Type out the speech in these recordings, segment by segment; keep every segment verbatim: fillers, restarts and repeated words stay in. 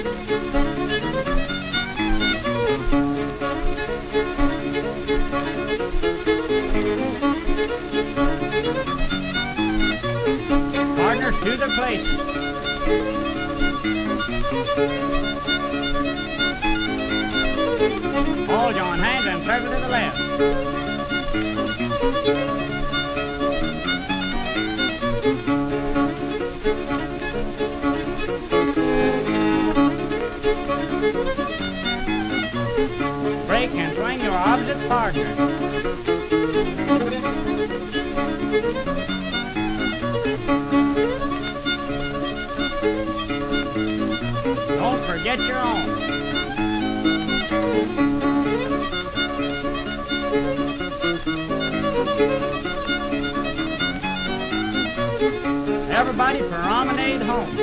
Partners to their places. Hold on hands and circle to the left. Break and swing your opposite partner. Don't forget your own. Everybody promenade home.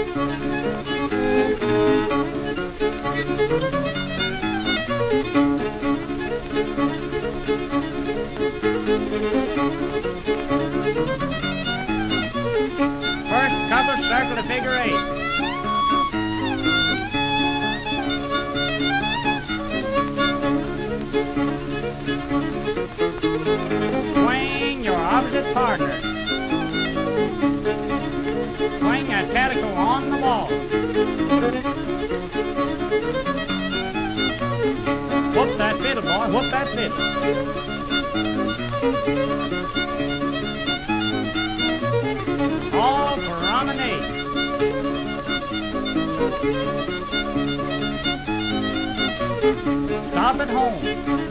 First couple circle to figure eight. Swing your opposite partner. Swing that calico on the wall. Whoop that fiddle, boy, whoop that fiddle. All promenade. Stop at home.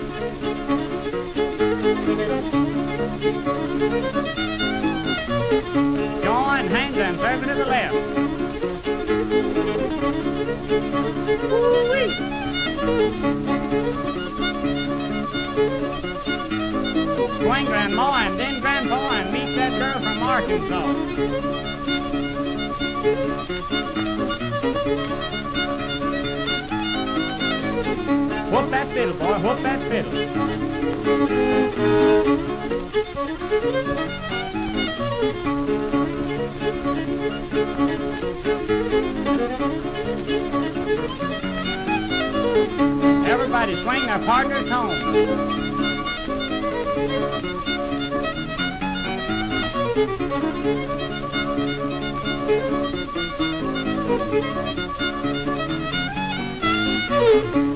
Join hands and circle to the left. Woo-wee. Swing grandma and then grandpa and meet that girl from Arkansas. Whoop that fiddle, boy, whoop that fiddle. Everybody swing their partners home. Thank you.